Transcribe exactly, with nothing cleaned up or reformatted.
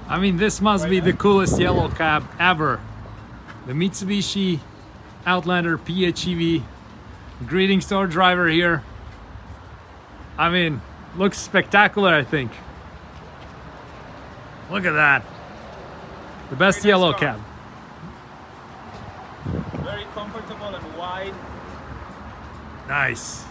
I mean, this must be the coolest yellow cab ever. The Mitsubishi Outlander P H E V. Greetings to our driver here. I mean, looks spectacular, I think. Look at that. The best Very nice yellow car. cab. Very comfortable and wide. Nice.